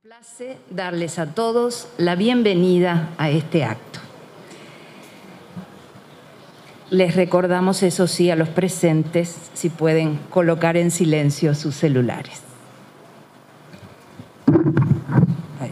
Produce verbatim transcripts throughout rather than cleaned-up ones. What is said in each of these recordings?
Place darles a todos la bienvenida a este acto. Les recordamos, eso sí, a los presentes, si pueden colocar en silencio sus celulares. Ahí.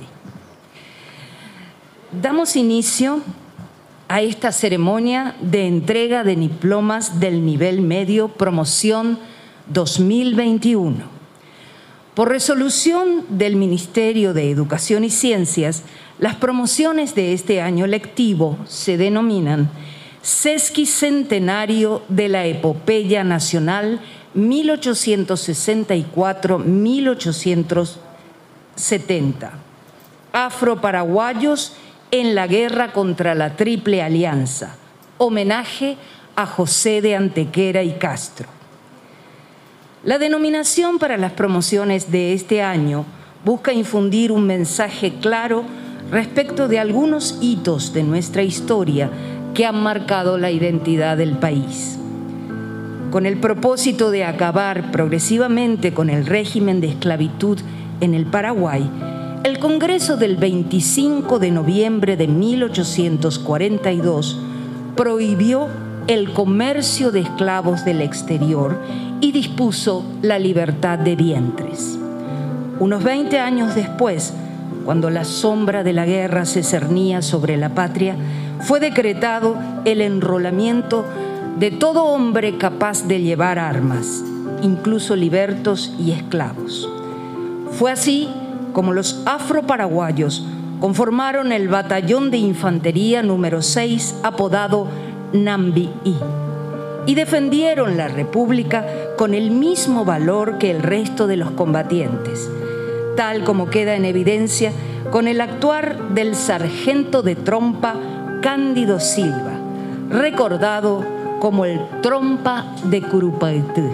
Damos inicio a esta ceremonia de entrega de diplomas del nivel medio promoción dos mil veintiuno. Por resolución del Ministerio de Educación y Ciencias, las promociones de este año lectivo se denominan Sesquicentenario de la Epopeya Nacional mil ochocientos sesenta y cuatro a mil ochocientos setenta. Afro-Paraguayos en la guerra contra la Triple Alianza. Homenaje a José de Antequera y Castro. La denominación para las promociones de este año busca infundir un mensaje claro respecto de algunos hitos de nuestra historia que han marcado la identidad del país. Con el propósito de acabar progresivamente con el régimen de esclavitud en el Paraguay, el Congreso del veinticinco de noviembre de mil ochocientos cuarenta y dos prohibió el comercio de esclavos del exterior y dispuso la libertad de vientres. Unos veinte años después, cuando la sombra de la guerra se cernía sobre la patria, fue decretado el enrolamiento de todo hombre capaz de llevar armas, incluso libertos y esclavos. Fue así como los afro-paraguayos conformaron el batallón de infantería número seis, apodado Nambií, y defendieron la República con el mismo valor que el resto de los combatientes, tal como queda en evidencia con el actuar del sargento de trompa Cándido Silva, recordado como el Trompa de Curupaitú.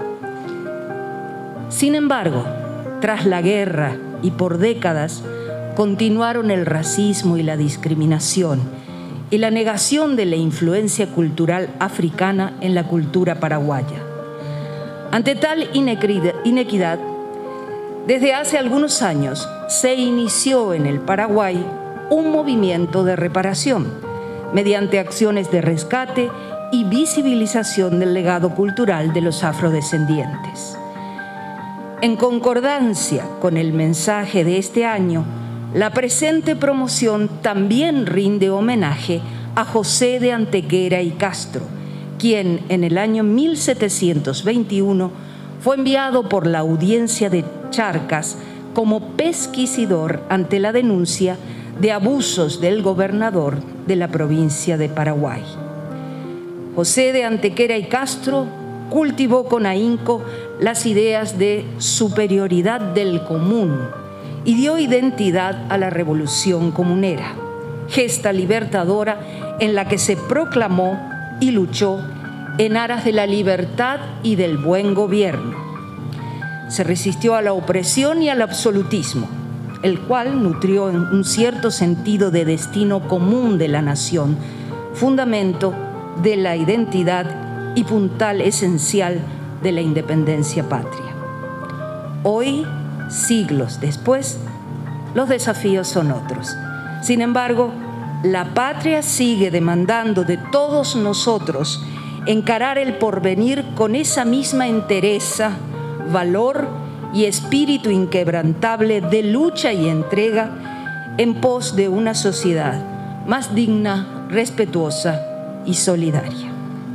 Sin embargo, tras la guerra y por décadas, continuaron el racismo y la discriminación y la negación de la influencia cultural africana en la cultura paraguaya. Ante tal inequidad, desde hace algunos años se inició en el Paraguay un movimiento de reparación mediante acciones de rescate y visibilización del legado cultural de los afrodescendientes. En concordancia con el mensaje de este año, la presente promoción también rinde homenaje a José de Antequera y Castro, quien en el año mil setecientos veintiuno fue enviado por la audiencia de Charcas como pesquisidor ante la denuncia de abusos del gobernador de la provincia de Paraguay. José de Antequera y Castro cultivó con ahínco las ideas de superioridad del común y dio identidad a la Revolución Comunera, gesta libertadora en la que se proclamó y luchó en aras de la libertad y del buen gobierno. Se resistió a la opresión y al absolutismo, el cual nutrió un cierto sentido de destino común de la nación, fundamento de la identidad y puntal esencial de la independencia patria. Hoy, siglos después, los desafíos son otros. Sin embargo, la patria sigue demandando de todos nosotros encarar el porvenir con esa misma entereza, valor y espíritu inquebrantable de lucha y entrega en pos de una sociedad más digna, respetuosa y solidaria.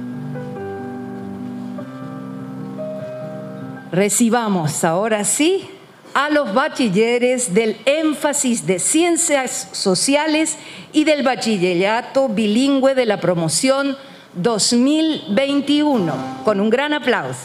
Recibamos ahora sí a los bachilleres del énfasis de Ciencias Sociales y del Bachillerato Bilingüe de la Promoción dos mil veintiuno, con un gran aplauso.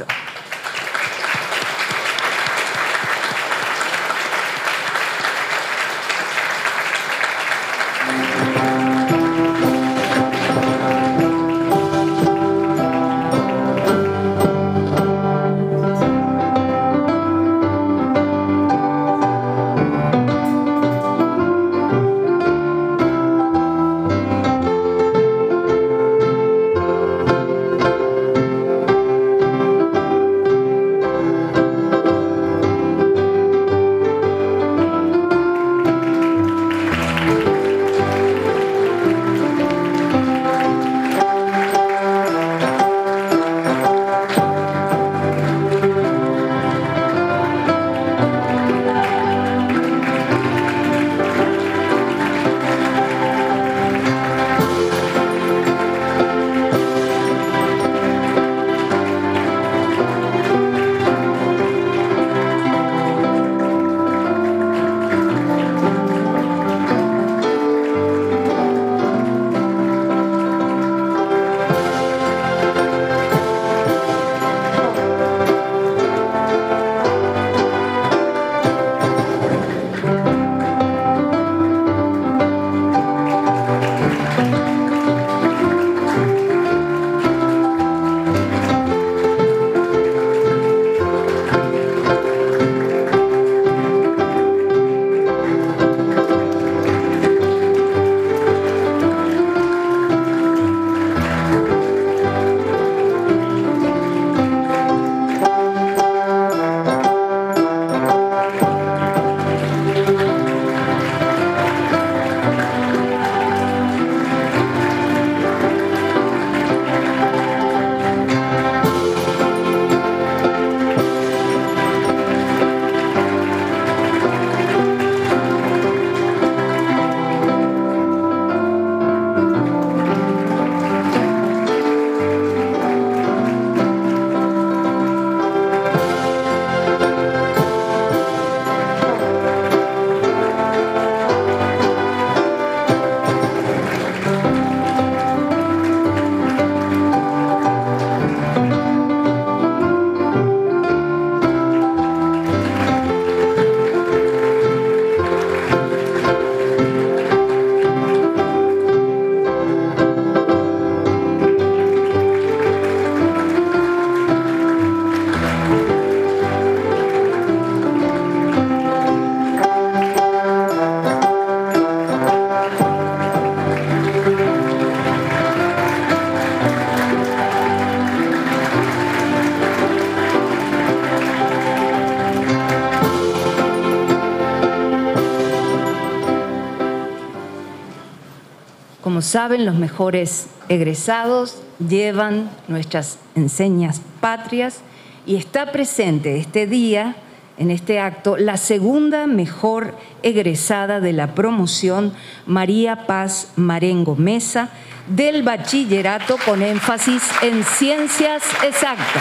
Como saben, los mejores egresados llevan nuestras enseñas patrias y está presente este día, en este acto, la segunda mejor egresada de la promoción, María Paz Marengo Mesa, del bachillerato con énfasis en ciencias exactas.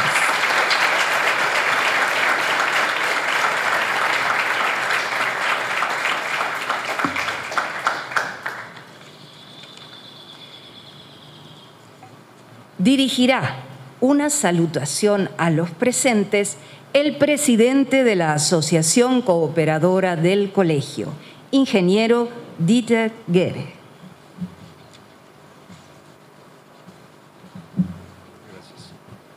Dirigirá una salutación a los presentes el presidente de la Asociación Cooperadora del Colegio, ingeniero Dieter Guerre. Gracias.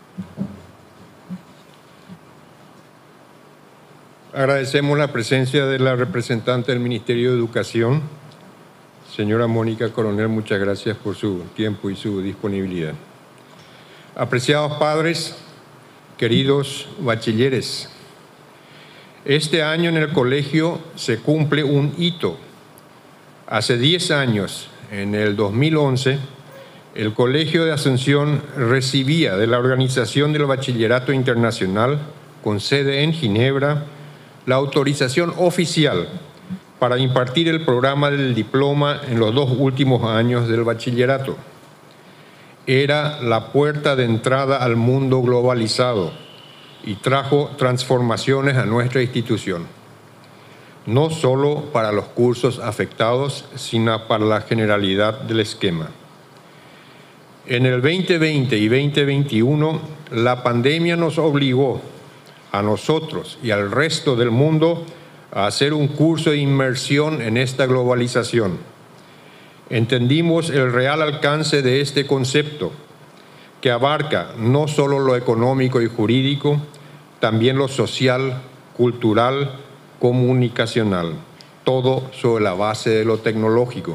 Agradecemos la presencia de la representante del Ministerio de Educación, señora Mónica Coronel. Muchas gracias por su tiempo y su disponibilidad. Apreciados padres, queridos bachilleres, este año en el colegio se cumple un hito. Hace diez años, en el dos mil once, el Colegio de Asunción recibía de la Organización del Bachillerato Internacional, con sede en Ginebra, la autorización oficial para impartir el programa del diploma en los dos últimos años del bachillerato. Era la puerta de entrada al mundo globalizado y trajo transformaciones a nuestra institución, no solo para los cursos afectados, sino para la generalidad del esquema. En el veinte veinte y veinte veintiuno, la pandemia nos obligó a nosotros y al resto del mundo a hacer un curso de inmersión en esta globalización. Entendimos el real alcance de este concepto, que abarca no solo lo económico y jurídico, también lo social, cultural, comunicacional, todo sobre la base de lo tecnológico.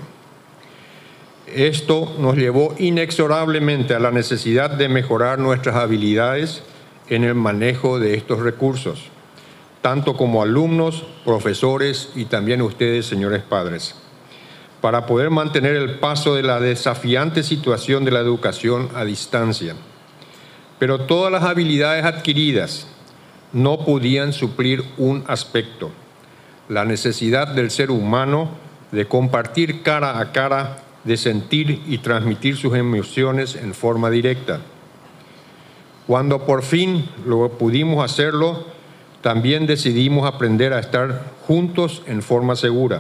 Esto nos llevó inexorablemente a la necesidad de mejorar nuestras habilidades en el manejo de estos recursos, tanto como alumnos, profesores y también ustedes, señores padres, para poder mantener el paso de la desafiante situación de la educación a distancia. Pero todas las habilidades adquiridas no podían suplir un aspecto: la necesidad del ser humano de compartir cara a cara, de sentir y transmitir sus emociones en forma directa. Cuando por fin lo pudimos hacerlo, también decidimos aprender a estar juntos en forma segura.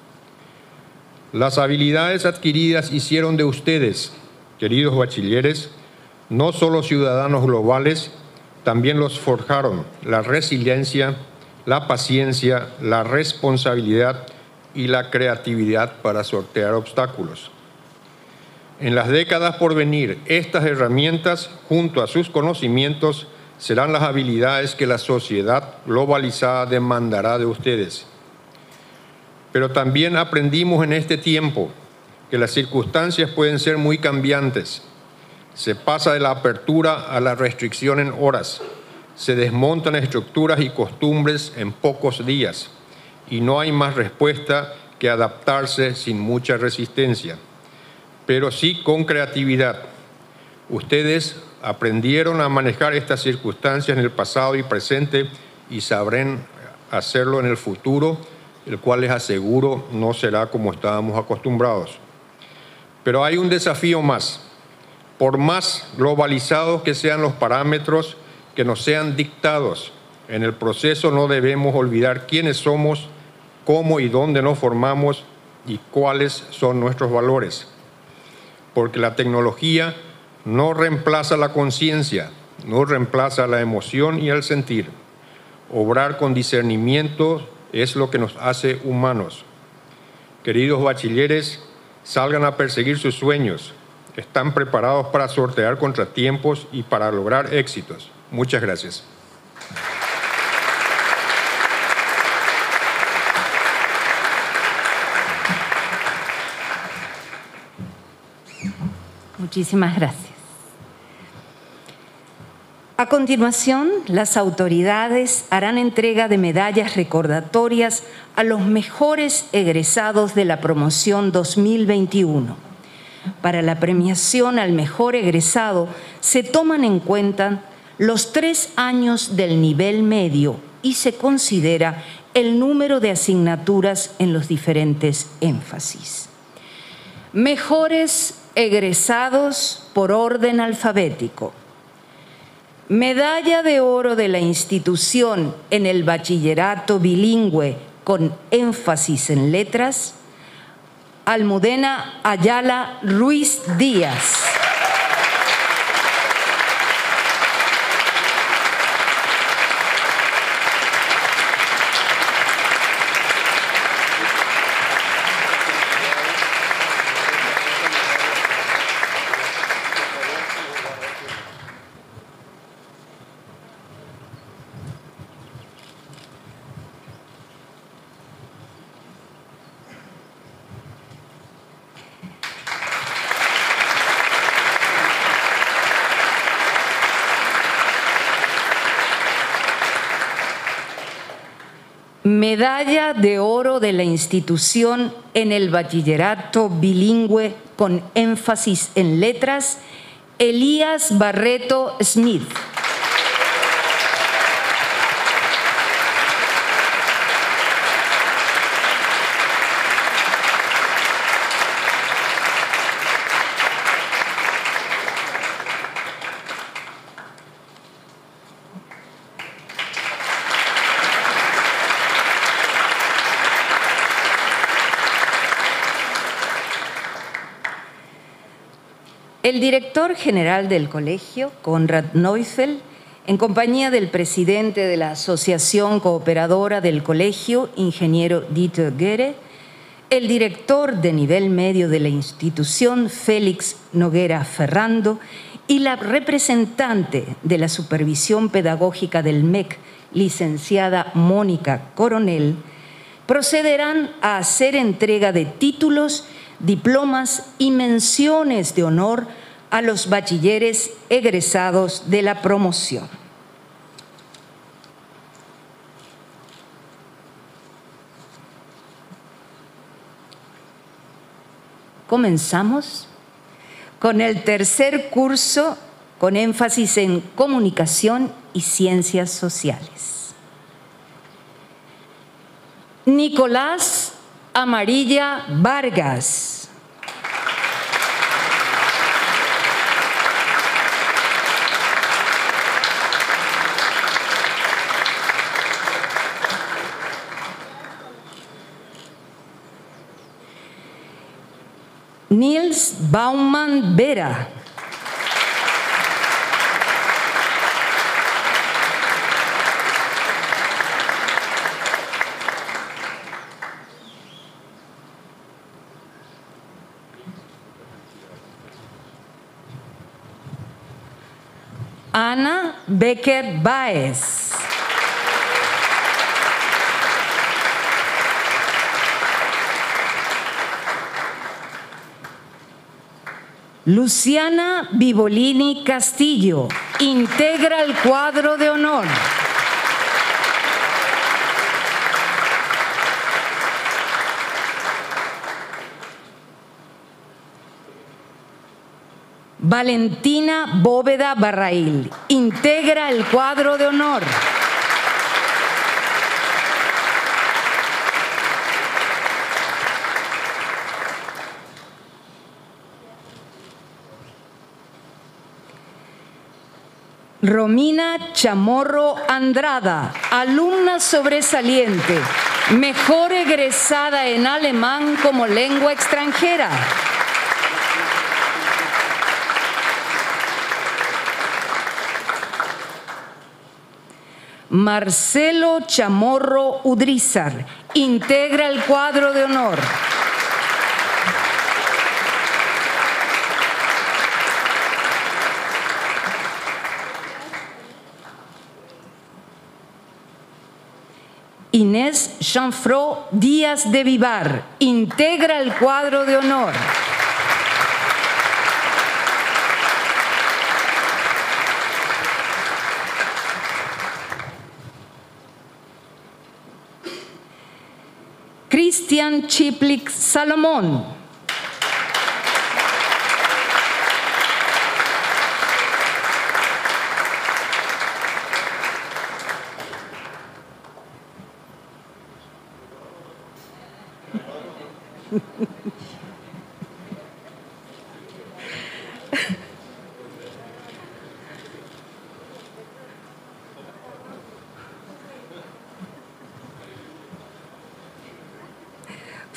Las habilidades adquiridas hicieron de ustedes, queridos bachilleres, no solo ciudadanos globales, también los forjaron la resiliencia, la paciencia, la responsabilidad y la creatividad para sortear obstáculos. En las décadas por venir, estas herramientas, junto a sus conocimientos, serán las habilidades que la sociedad globalizada demandará de ustedes. Pero también aprendimos en este tiempo que las circunstancias pueden ser muy cambiantes. Se pasa de la apertura a la restricción en horas. Se desmontan estructuras y costumbres en pocos días. Y no hay más respuesta que adaptarse sin mucha resistencia, pero sí con creatividad. Ustedes aprendieron a manejar estas circunstancias en el pasado y presente y sabrán hacerlo en el futuro, el cual les aseguro no será como estábamos acostumbrados. Pero hay un desafío más. Por más globalizados que sean los parámetros que nos sean dictados, en el proceso no debemos olvidar quiénes somos, cómo y dónde nos formamos y cuáles son nuestros valores. Porque la tecnología no reemplaza la conciencia, no reemplaza la emoción y el sentir. Obrar con discernimiento es lo que nos hace humanos. Queridos bachilleres, salgan a perseguir sus sueños. Están preparados para sortear contratiempos y para lograr éxitos. Muchas gracias. Muchísimas gracias. A continuación, las autoridades harán entrega de medallas recordatorias a los mejores egresados de la promoción dos mil veintiuno. Para la premiación al mejor egresado se toman en cuenta los tres años del nivel medio y se considera el número de asignaturas en los diferentes énfasis. Mejores egresados por orden alfabético. Medalla de oro de la institución en el bachillerato bilingüe con énfasis en letras, Almudena Ayala Ruiz Díaz. Medalla de oro de la institución en el bachillerato bilingüe con énfasis en letras, Elías Barreto Smith. El director general del colegio, Konrad Neufeld, en compañía del presidente de la Asociación Cooperadora del Colegio, ingeniero Dieter Guerre, el director de nivel medio de la institución, Félix Noguera Ferrando, y la representante de la supervisión pedagógica del M E C, licenciada Mónica Coronel, procederán a hacer entrega de títulos, diplomas y menciones de honor a los bachilleres egresados de la promoción. Comenzamos con el tercer curso con énfasis en comunicación y ciencias sociales. Nicolás Amarilla Vargas. Nils Baumann Vera. Ana Becker Baez. Luciana Vivolini Castillo, integra el cuadro de honor. Valentina Bóveda Barrail, integra el cuadro de honor. Romina Chamorro Andrada, alumna sobresaliente, mejor egresada en alemán como lengua extranjera. Marcelo Chamorro Udrízar, integra el cuadro de honor. Inés Chanfró Díaz de Vivar, integra el cuadro de honor. Cristian Chiplik Salomón.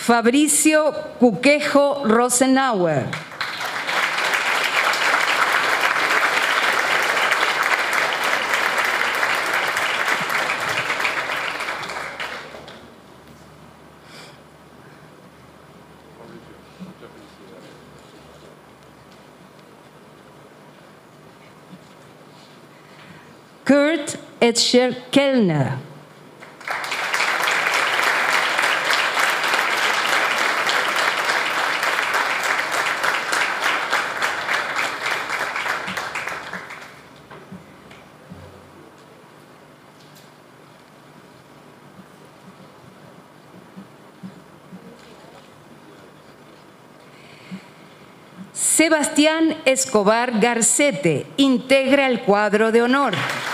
Fabricio Cuquejo Rosenauer. Kurt Etcher Kellner. Sebastián Escobar Garcete integra el cuadro de honor.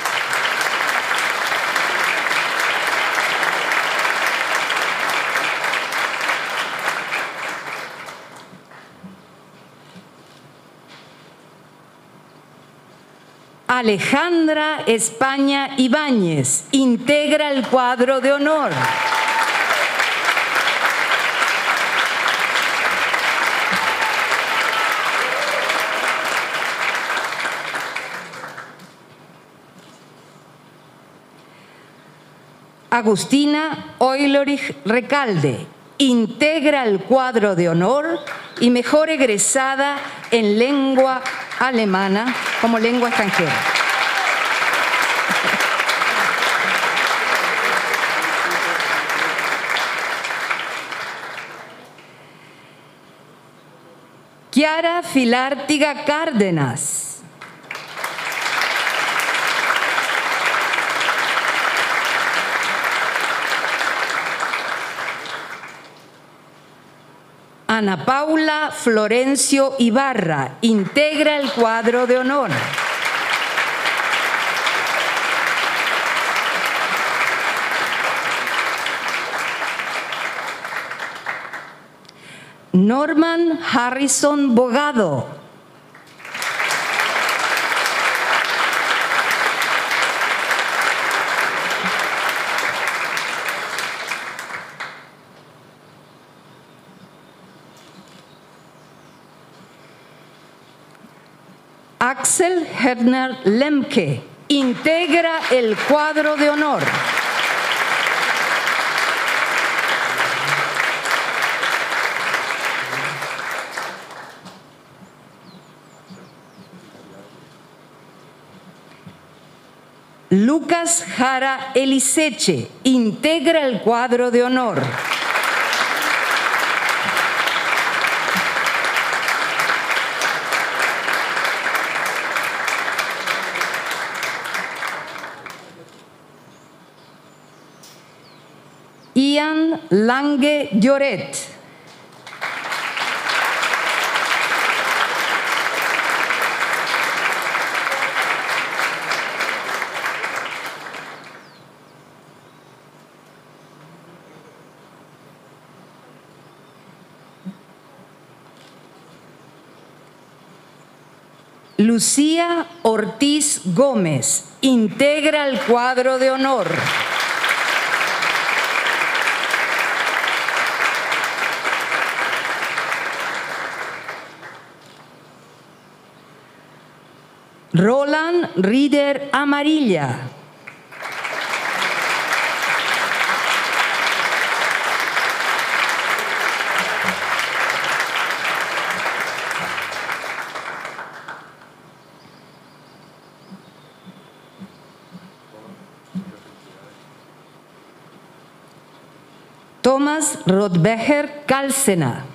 Alejandra España Ibáñez integra el cuadro de honor. Agustina Oilorich Recalde integra el cuadro de honor y mejor egresada en lengua alemana como lengua extranjera. Chiara Filártiga Cárdenas. Ana Paula Florencio Ibarra integra el cuadro de honor. Norman Harrison Bogado. Axel Herner Lemke integra el cuadro de honor. Lucas Jara Eliseche integra el cuadro de honor. Ian Lange Lloret. Lucía Ortiz Gómez integra el cuadro de honor. Roland Rieder Amarilla. Thomas Rodbecher Kalsena.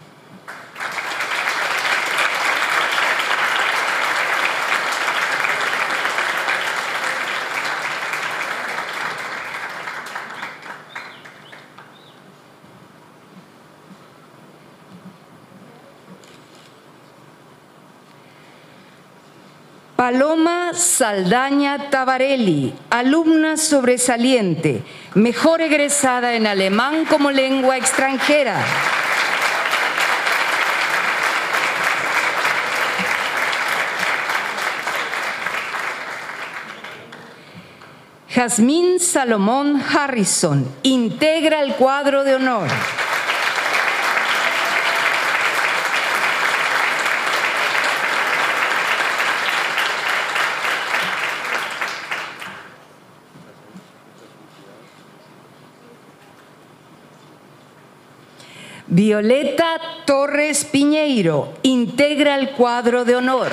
Paloma Saldaña Tabarelli, alumna sobresaliente, mejor egresada en alemán como lengua extranjera. Jazmín Salomón Harrison integra el cuadro de honor. Violeta Torres Piñeiro integra el cuadro de honor.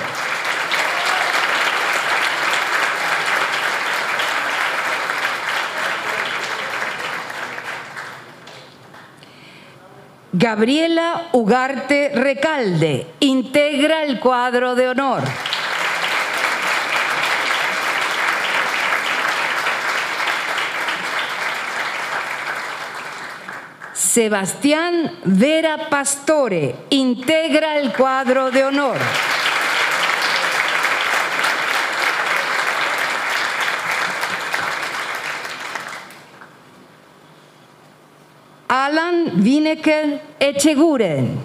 Gabriela Ugarte Recalde integra el cuadro de honor. Sebastián Vera Pastore integra el cuadro de honor. Alan Vineker Echeguren.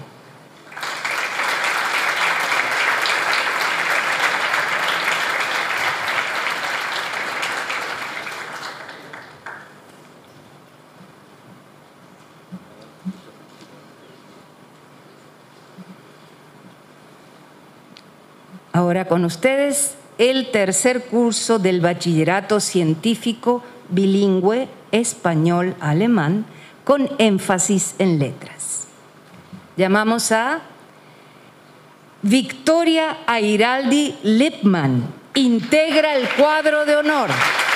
Ahora con ustedes el tercer curso del Bachillerato Científico Bilingüe Español-Alemán con énfasis en letras. Llamamos a Victoria Airaldi Lipman, integra el cuadro de honor.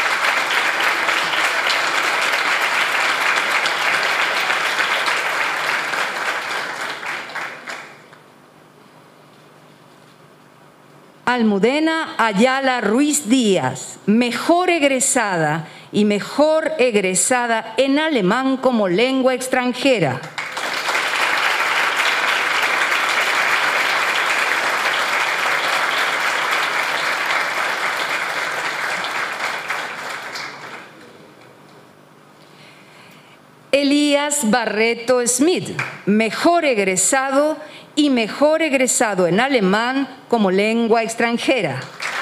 Almudena Ayala Ruiz Díaz, mejor egresada y mejor egresada en alemán como lengua extranjera. Elías Barreto Smith, mejor egresado y mejor egresado en alemán como lengua extranjera.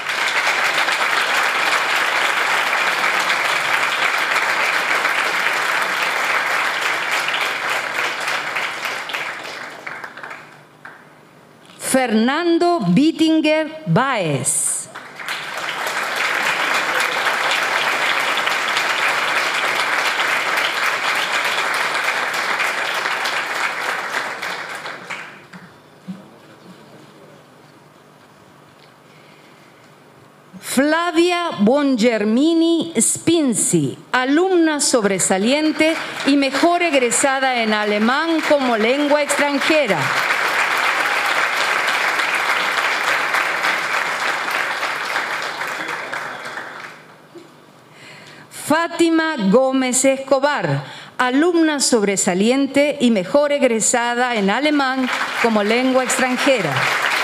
Fernando Bittinger Baez. Flavia Bongermini Spinzi, alumna sobresaliente y mejor egresada en alemán como lengua extranjera. Fátima Gómez Escobar, alumna sobresaliente y mejor egresada en alemán como lengua extranjera.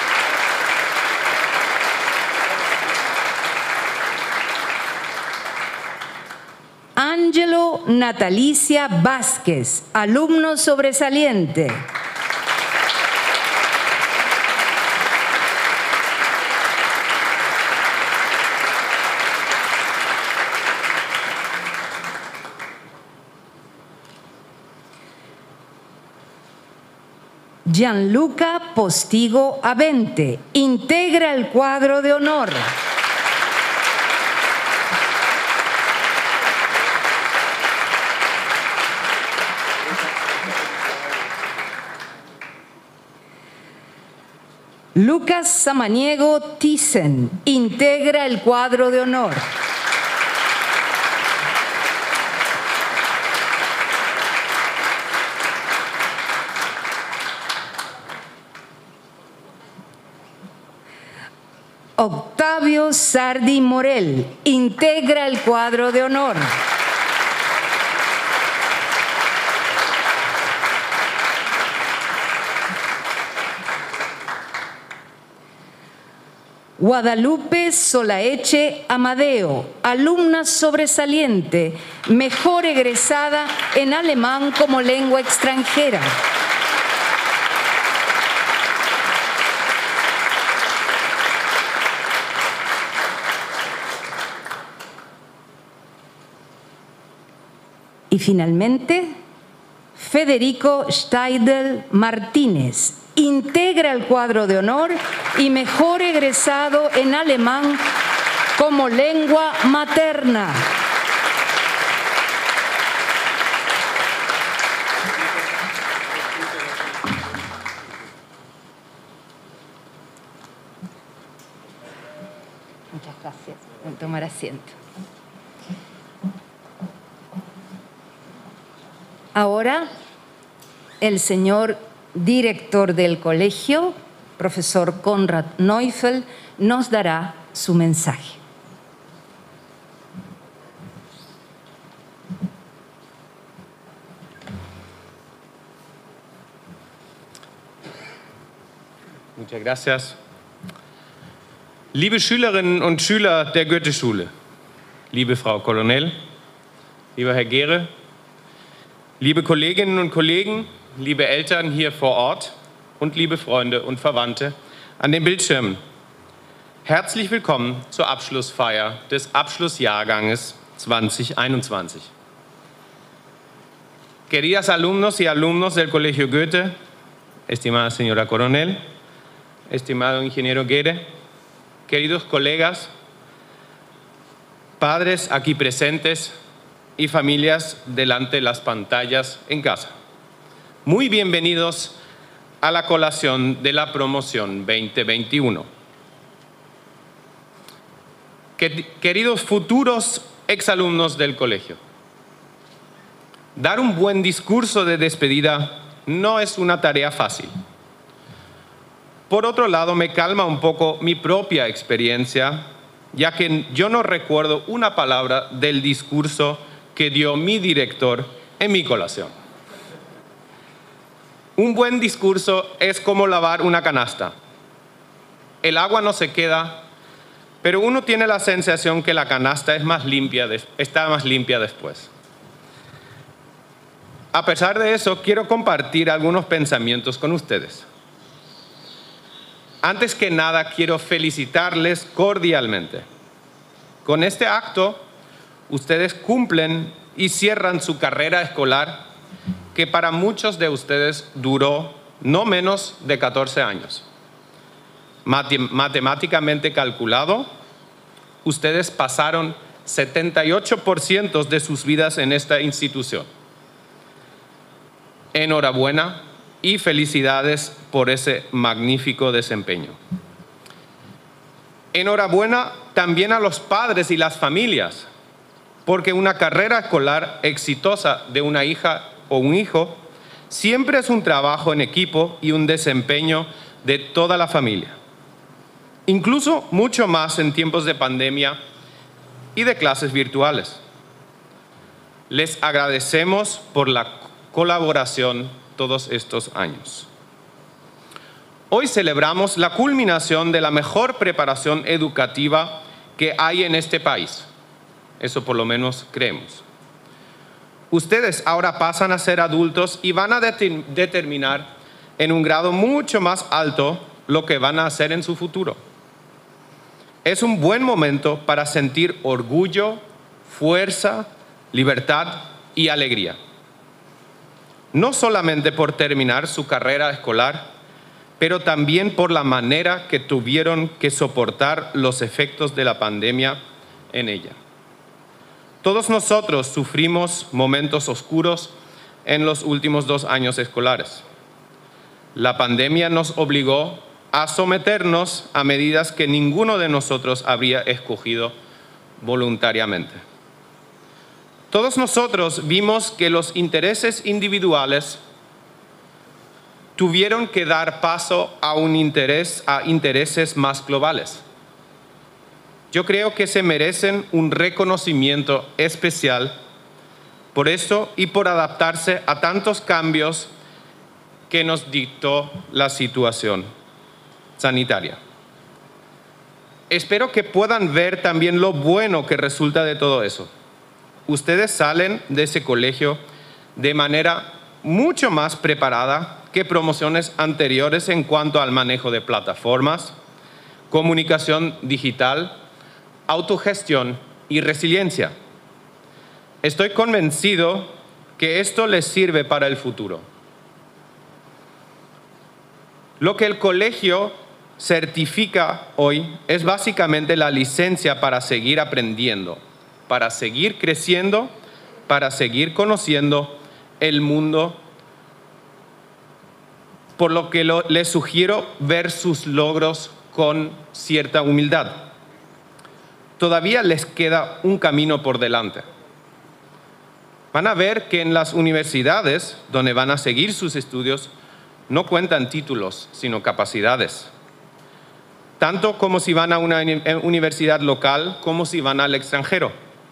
Ángelo Natalicia Vázquez, alumno sobresaliente. Gianluca Postigo Avente, integra el cuadro de honor. Lucas Samaniego Thyssen, integra el cuadro de honor. Octavio Sardi Morel, integra el cuadro de honor. Guadalupe Solaeche Amadeo, alumna sobresaliente, mejor egresada en alemán como lengua extranjera. Y finalmente, Federico Steidel Martínez, integra el cuadro de honor y mejor egresado en alemán como lengua materna. Muchas gracias. Pueden tomar asiento. Ahora, el señor director del colegio, profesor Konrad Neufeld, nos dará su mensaje. Muchas gracias. Liebe Schülerinnen und Schüler der Goethe-Schule, liebe Frau Colonel, lieber Herr Gehre, liebe Kolleginnen und Kollegen, liebe Eltern hier vor Ort und liebe Freunde und Verwandte an den Bildschirmen. Herzlich willkommen zur Abschlussfeier des Abschlussjahrganges zwanzig einundzwanzig. Queridas alumnos y alumnos del Colegio Goethe, estimada señora Coronel, estimado ingeniero Gehre, queridos colegas, padres aquí presentes y familias delante de las pantallas en casa. Muy bienvenidos a la colación de la promoción veinte veintiuno. Queridos futuros exalumnos del colegio, dar un buen discurso de despedida no es una tarea fácil. Por otro lado, me calma un poco mi propia experiencia, ya que yo no recuerdo una palabra del discurso que dio mi director en mi colación. Un buen discurso es como lavar una canasta. El agua no se queda, pero uno tiene la sensación que la canasta es más limpia, está más limpia después. A pesar de eso, quiero compartir algunos pensamientos con ustedes. Antes que nada, quiero felicitarles cordialmente. Con este acto, ustedes cumplen y cierran su carrera escolar, que para muchos de ustedes duró no menos de catorce años. Matemáticamente calculado, ustedes pasaron setenta y ocho por ciento de sus vidas en esta institución. Enhorabuena y felicidades por ese magnífico desempeño. Enhorabuena también a los padres y las familias, porque una carrera escolar exitosa de una hija o un hijo siempre es un trabajo en equipo y un desempeño de toda la familia. Incluso mucho más en tiempos de pandemia y de clases virtuales. Les agradecemos por la colaboración todos estos años. Hoy celebramos la culminación de la mejor preparación educativa que hay en este país. Eso por lo menos creemos. Ustedes ahora pasan a ser adultos y van a de- determinar en un grado mucho más alto lo que van a hacer en su futuro. Es un buen momento para sentir orgullo, fuerza, libertad y alegría. No solamente por terminar su carrera escolar, pero también por la manera que tuvieron que soportar los efectos de la pandemia en ella. Todos nosotros sufrimos momentos oscuros en los últimos dos años escolares. La pandemia nos obligó a someternos a medidas que ninguno de nosotros habría escogido voluntariamente. Todos nosotros vimos que los intereses individuales tuvieron que dar paso a un interés, a intereses más globales. Yo creo que se merecen un reconocimiento especial por eso y por adaptarse a tantos cambios que nos dictó la situación sanitaria. Espero que puedan ver también lo bueno que resulta de todo eso. Ustedes salen de ese colegio de manera mucho más preparada que promociones anteriores en cuanto al manejo de plataformas, comunicación digital, autogestión y resiliencia. Estoy convencido que esto les sirve para el futuro. Lo que el colegio certifica hoy es básicamente la licencia para seguir aprendiendo, para seguir creciendo, para seguir conociendo el mundo, por lo que lo, les sugiero ver sus logros con cierta humildad. todavía les queda un camino por delante. Van a ver que en las universidades, donde van a seguir sus estudios, no cuentan títulos, sino capacidades. Tanto como si van a una universidad local, como si van al extranjero.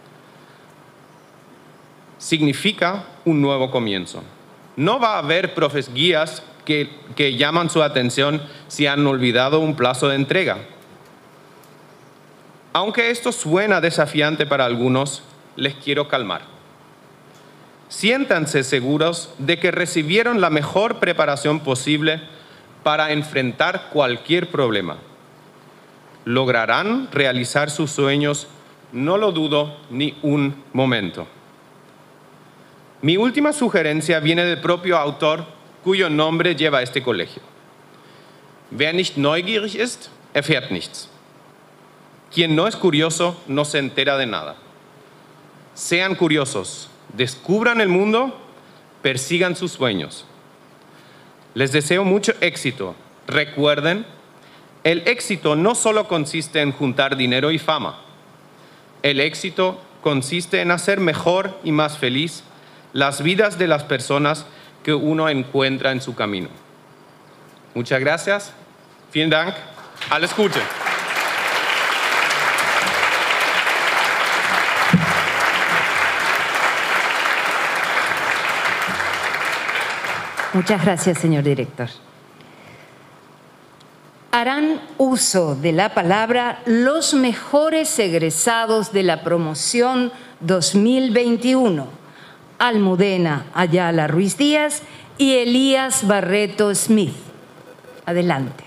Significa un nuevo comienzo. No va a haber profes guías que, que llaman su atención si han olvidado un plazo de entrega. Aunque esto suena desafiante para algunos, les quiero calmar. Siéntanse seguros de que recibieron la mejor preparación posible para enfrentar cualquier problema. Lograrán realizar sus sueños, no lo dudo ni un momento. Mi última sugerencia viene del propio autor cuyo nombre lleva este colegio. Wer nicht neugierig ist, erfährt nichts. Quien no es curioso no se entera de nada. Sean curiosos, descubran el mundo, persigan sus sueños. Les deseo mucho éxito. Recuerden, el éxito no solo consiste en juntar dinero y fama. El éxito consiste en hacer mejor y más feliz las vidas de las personas que uno encuentra en su camino. Muchas gracias. Vielen Dank. Alles Gute. Muchas gracias, señor director. Harán uso de la palabra los mejores egresados de la promoción dos mil veintiuno, Almudena Ayala Ruiz Díaz y Elías Barreto Smith. Adelante.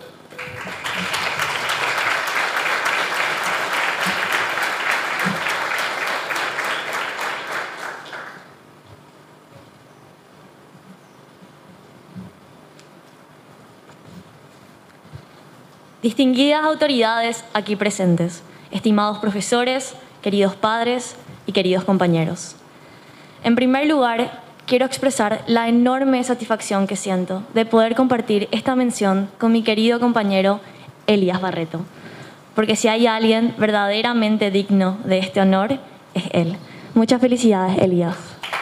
Distinguidas autoridades aquí presentes, estimados profesores, queridos padres y queridos compañeros. En primer lugar, quiero expresar la enorme satisfacción que siento de poder compartir esta mención con mi querido compañero Elías Barreto, porque si hay alguien verdaderamente digno de este honor, es él. Muchas felicidades, Elías.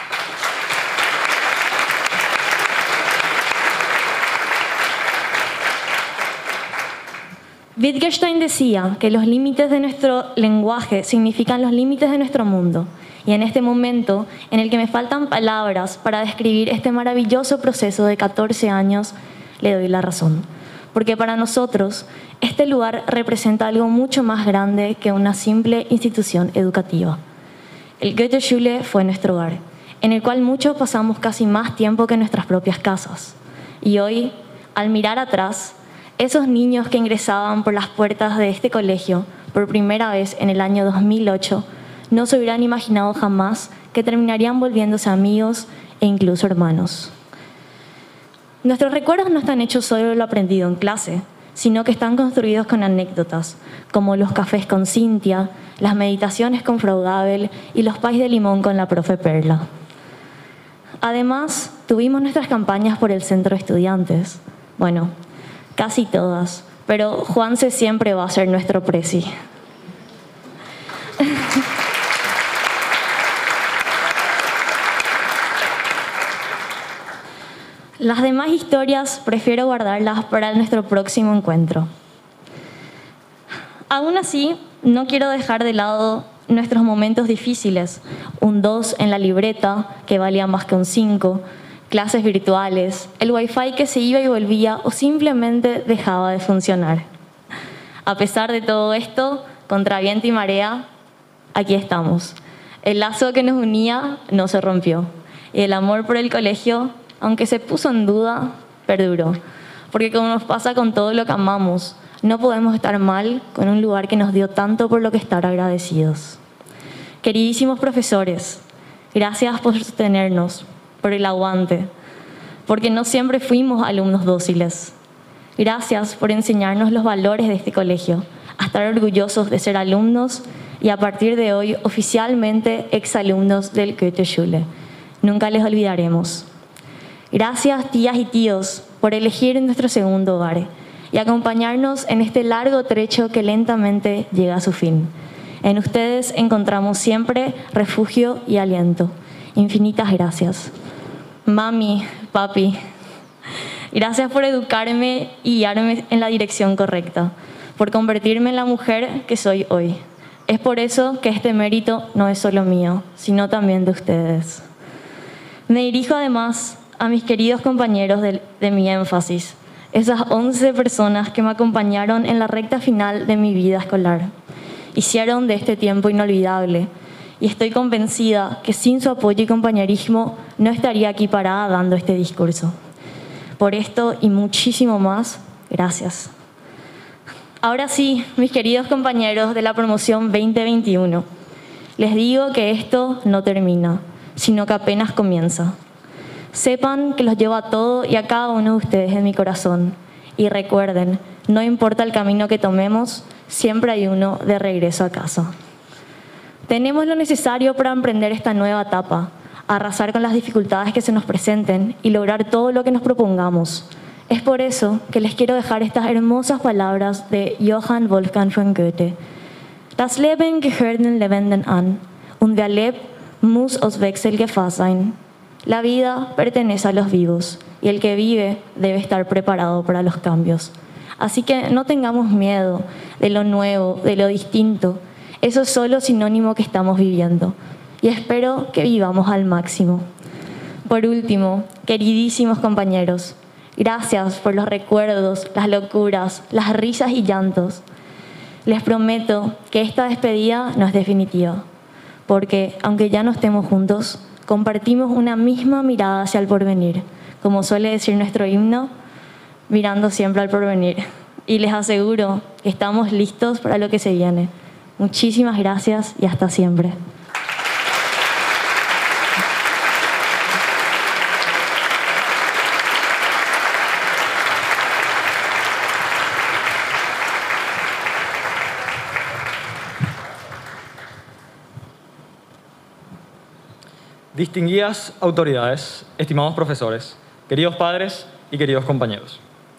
Wittgenstein decía que los límites de nuestro lenguaje significan los límites de nuestro mundo. Y en este momento, en el que me faltan palabras para describir este maravilloso proceso de catorce años, le doy la razón. Porque para nosotros, este lugar representa algo mucho más grande que una simple institución educativa. El Goethe-Schule fue nuestro hogar, en el cual muchos pasamos casi más tiempo que en nuestras propias casas. Y hoy, al mirar atrás, esos niños que ingresaban por las puertas de este colegio por primera vez en el año dos mil ocho no se hubieran imaginado jamás que terminarían volviéndose amigos e incluso hermanos. Nuestros recuerdos no están hechos solo de lo aprendido en clase, sino que están construidos con anécdotas, como los cafés con Cintia, las meditaciones con Frau Gabel y los pais de limón con la profe Perla. Además, tuvimos nuestras campañas por el centro de estudiantes. Bueno, casi todas, pero Juanse siempre va a ser nuestro presi. Las demás historias prefiero guardarlas para nuestro próximo encuentro. Aún así, no quiero dejar de lado nuestros momentos difíciles, un dos en la libreta que valía más que un cinco, clases virtuales, el wifi que se iba y volvía o simplemente dejaba de funcionar. A pesar de todo esto, contra viento y marea, aquí estamos. El lazo que nos unía no se rompió y el amor por el colegio, aunque se puso en duda, perduró. Porque como nos pasa con todo lo que amamos, no podemos estar mal con un lugar que nos dio tanto por lo que estar agradecidos. Queridísimos profesores, gracias por sostenernos, por el aguante, porque no siempre fuimos alumnos dóciles. Gracias por enseñarnos los valores de este colegio, a estar orgullosos de ser alumnos y a partir de hoy oficialmente exalumnos del Goethe-Schule. Nunca les olvidaremos. Gracias, tías y tíos, por elegir nuestro segundo hogar y acompañarnos en este largo trecho que lentamente llega a su fin. En ustedes encontramos siempre refugio y aliento. Infinitas gracias. Mami, papi, gracias por educarme y guiarme en la dirección correcta, por convertirme en la mujer que soy hoy. Es por eso que este mérito no es solo mío, sino también de ustedes. Me dirijo además a mis queridos compañeros de, de mi énfasis, esas once personas que me acompañaron en la recta final de mi vida escolar. Hicieron de este tiempo inolvidable y estoy convencida que sin su apoyo y compañerismo no estaría aquí parada dando este discurso. Por esto y muchísimo más, gracias. Ahora sí, mis queridos compañeros de la promoción veinte veintiuno, les digo que esto no termina, sino que apenas comienza. Sepan que los llevo a todo y a cada uno de ustedes en mi corazón. Y recuerden, no importa el camino que tomemos, siempre hay uno de regreso a casa. Tenemos lo necesario para emprender esta nueva etapa, arrasar con las dificultades que se nos presenten y lograr todo lo que nos propongamos. Es por eso que les quiero dejar estas hermosas palabras de Johann Wolfgang von Goethe. Das Leben gehört den Lebenden an, und wer lebt, muss aus Wechsel gefasst sein. La vida pertenece a los vivos y el que vive debe estar preparado para los cambios. Así que no tengamos miedo de lo nuevo, de lo distinto. Eso es solo sinónimo que estamos viviendo. Y espero que vivamos al máximo. Por último, queridísimos compañeros, gracias por los recuerdos, las locuras, las risas y llantos. Les prometo que esta despedida no es definitiva, porque aunque ya no estemos juntos, compartimos una misma mirada hacia el porvenir, como suele decir nuestro himno, mirando siempre al porvenir. Y les aseguro que estamos listos para lo que se viene. Muchísimas gracias y hasta siempre. Distinguidas autoridades, estimados profesores, queridos padres y queridos compañeros.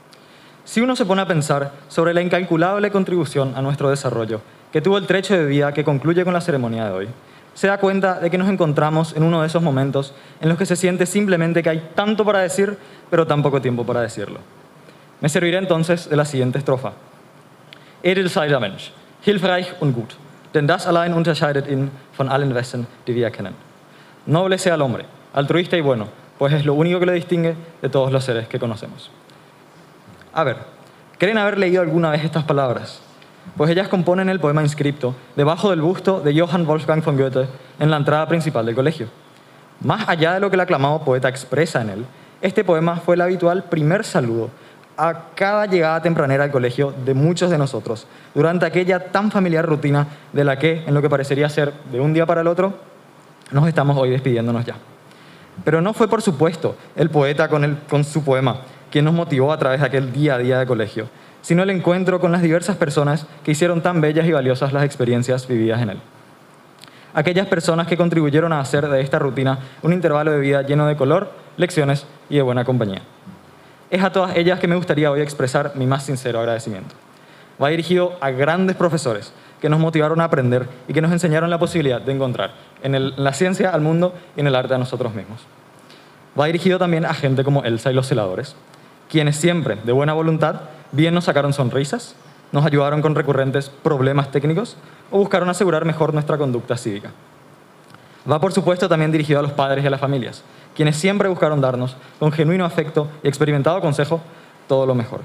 Si uno se pone a pensar sobre la incalculable contribución a nuestro desarrollo que tuvo el trecho de vida que concluye con la ceremonia de hoy, se da cuenta de que nos encontramos en uno de esos momentos en los que se siente simplemente que hay tanto para decir, pero tan poco tiempo para decirlo. Me serviré entonces de la siguiente estrofa. Edel sei der Mensch, hilfreich und gut, denn das allein unterscheidet ihn von allen Wesen, die wir kennen. Noble sea el hombre, altruista y bueno, pues es lo único que le distingue de todos los seres que conocemos. A ver, ¿creen haber leído alguna vez estas palabras? Pues ellas componen el poema inscripto debajo del busto de Johann Wolfgang von Goethe en la entrada principal del colegio. Más allá de lo que el aclamado poeta expresa en él, este poema fue el habitual primer saludo a cada llegada tempranera al colegio de muchos de nosotros, durante aquella tan familiar rutina de la que, en lo que parecería ser de un día para el otro, nos estamos hoy despidiéndonos ya. Pero no fue, por supuesto, el poeta con, el, con su poema quien nos motivó a través de aquel día a día de colegio, sino el encuentro con las diversas personas que hicieron tan bellas y valiosas las experiencias vividas en él. Aquellas personas que contribuyeron a hacer de esta rutina un intervalo de vida lleno de color, lecciones y de buena compañía. Es a todas ellas que me gustaría hoy expresar mi más sincero agradecimiento. Va dirigido a grandes profesores que nos motivaron a aprender y que nos enseñaron la posibilidad de encontrar en, el, en la ciencia al mundo y en el arte a nosotros mismos. Va dirigido también a gente como Elsa y los celadores, quienes siempre, de buena voluntad, bien nos sacaron sonrisas, nos ayudaron con recurrentes problemas técnicos o buscaron asegurar mejor nuestra conducta cívica. Va, por supuesto, también dirigido a los padres y a las familias, quienes siempre buscaron darnos, con genuino afecto y experimentado consejo, todo lo mejor.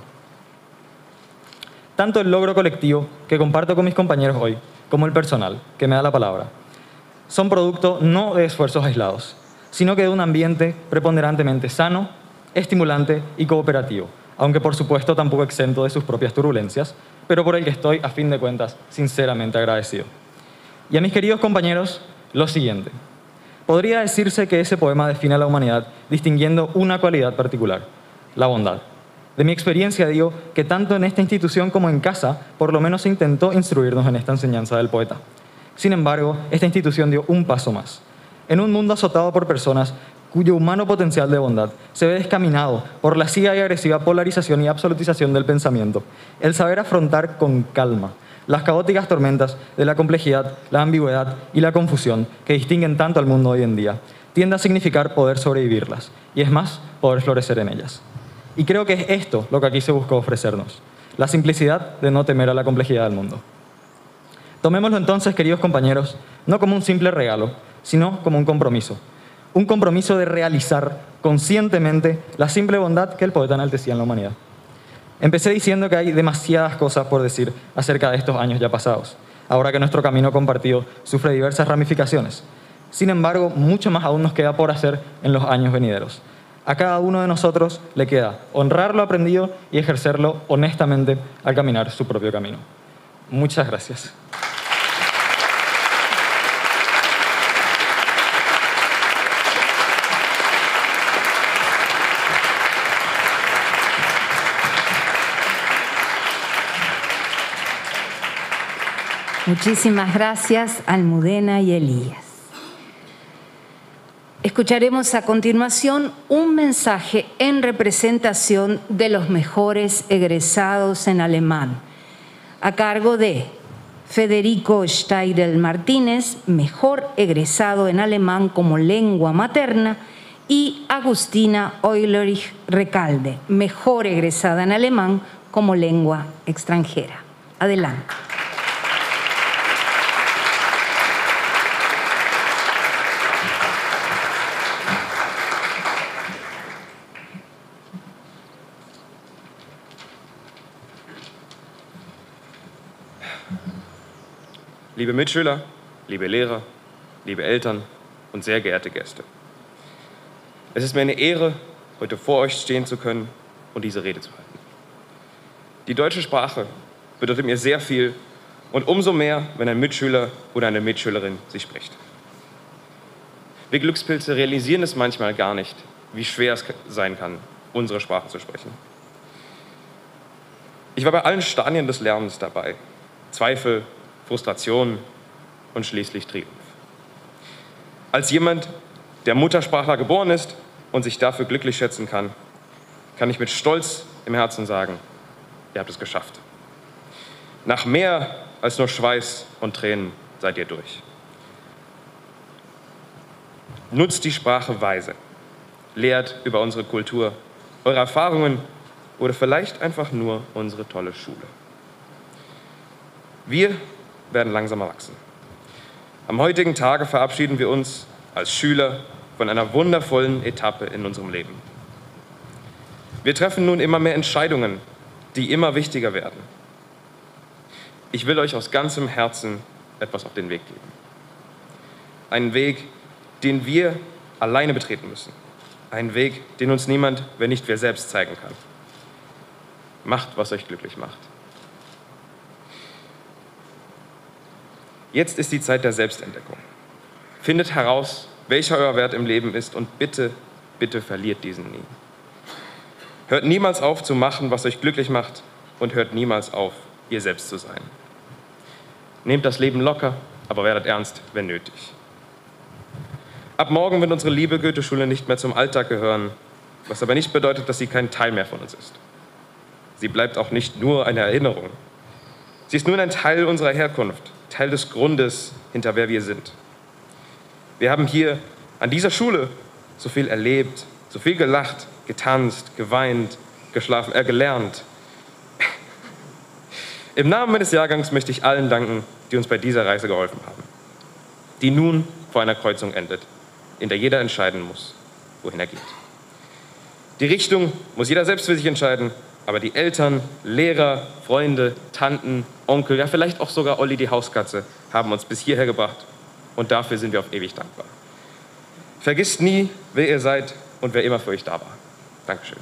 Tanto el logro colectivo que comparto con mis compañeros hoy, como el personal que me da la palabra, son producto no de esfuerzos aislados, sino que de un ambiente preponderantemente sano, estimulante y cooperativo, aunque por supuesto tampoco exento de sus propias turbulencias, pero por el que estoy, a fin de cuentas, sinceramente agradecido. Y a mis queridos compañeros, lo siguiente. Podría decirse que ese poema define a la humanidad distinguiendo una cualidad particular, la bondad. De mi experiencia digo que tanto en esta institución como en casa, por lo menos se intentó instruirnos en esta enseñanza del poeta. Sin embargo, esta institución dio un paso más. En un mundo azotado por personas cuyo humano potencial de bondad se ve descaminado por la ciega y agresiva polarización y absolutización del pensamiento, el saber afrontar con calma, las caóticas tormentas de la complejidad, la ambigüedad y la confusión que distinguen tanto al mundo hoy en día, tiende a significar poder sobrevivirlas, y es más, poder florecer en ellas. Y creo que es esto lo que aquí se buscó ofrecernos, la simplicidad de no temer a la complejidad del mundo. Tomémoslo entonces, queridos compañeros, no como un simple regalo, sino como un compromiso. Un compromiso de realizar conscientemente la simple bondad que el poeta enaltecía en la humanidad. Empecé diciendo que hay demasiadas cosas por decir acerca de estos años ya pasados, ahora que nuestro camino compartido sufre diversas ramificaciones. Sin embargo, mucho más aún nos queda por hacer en los años venideros. A cada uno de nosotros le queda honrar lo aprendido y ejercerlo honestamente al caminar su propio camino. Muchas gracias. Muchísimas gracias, Almudena y Elías. Escucharemos a continuación un mensaje en representación de los mejores egresados en alemán, a cargo de Federico Steidel Martínez, mejor egresado en alemán como lengua materna, y Agustina Eulerich Recalde, mejor egresada en alemán como lengua extranjera. Adelante. Liebe Mitschüler, liebe Lehrer, liebe Eltern und sehr geehrte Gäste. Es ist mir eine Ehre, heute vor euch stehen zu können und diese Rede zu halten. Die deutsche Sprache bedeutet mir sehr viel und umso mehr, wenn ein Mitschüler oder eine Mitschülerin sie spricht. Wir Glückspilze realisieren es manchmal gar nicht, wie schwer es sein kann, unsere Sprache zu sprechen. Ich war bei allen Stadien des Lernens dabei. Zweifel, Frustration und schließlich Triumph. Als jemand, der Muttersprachler geboren ist und sich dafür glücklich schätzen kann, kann ich mit Stolz im Herzen sagen, ihr habt es geschafft. Nach mehr als nur Schweiß und Tränen seid ihr durch. Nutzt die Sprache weise, lehrt über unsere Kultur, eure Erfahrungen oder vielleicht einfach nur unsere tolle Schule. Wir werden langsam erwachsen. Am heutigen Tage verabschieden wir uns als Schüler von einer wundervollen Etappe in unserem Leben. Wir treffen nun immer mehr Entscheidungen, die immer wichtiger werden. Ich will euch aus ganzem Herzen etwas auf den Weg geben. Einen Weg, den wir alleine betreten müssen. Einen Weg, den uns niemand, wenn nicht wir selbst, zeigen kann. Macht, was euch glücklich macht. Jetzt ist die Zeit der Selbstentdeckung. Findet heraus, welcher euer Wert im Leben ist und bitte, bitte verliert diesen nie. Hört niemals auf zu machen, was euch glücklich macht und hört niemals auf, ihr selbst zu sein. Nehmt das Leben locker, aber werdet ernst, wenn nötig. Ab morgen wird unsere liebe Goethe-Schule nicht mehr zum Alltag gehören, was aber nicht bedeutet, dass sie kein Teil mehr von uns ist. Sie bleibt auch nicht nur eine Erinnerung. Sie ist nun ein Teil unserer Herkunft, Teil des Grundes, hinter wer wir sind. Wir haben hier an dieser Schule so viel erlebt, so viel gelacht, getanzt, geweint, geschlafen, äh, gelernt. Im Namen meines Jahrgangs möchte ich allen danken, die uns bei dieser Reise geholfen haben, die nun vor einer Kreuzung endet, in der jeder entscheiden muss, wohin er geht. Die Richtung muss jeder selbst für sich entscheiden, aber die Eltern, Lehrer, Freunde, Tanten, Onkel, ja vielleicht auch sogar Olli die Hauskatze haben uns bis hierher gebracht und dafür sind wir auf ewig dankbar. Vergisst nie, wer ihr seid und wer immer für euch da war. Dankeschön.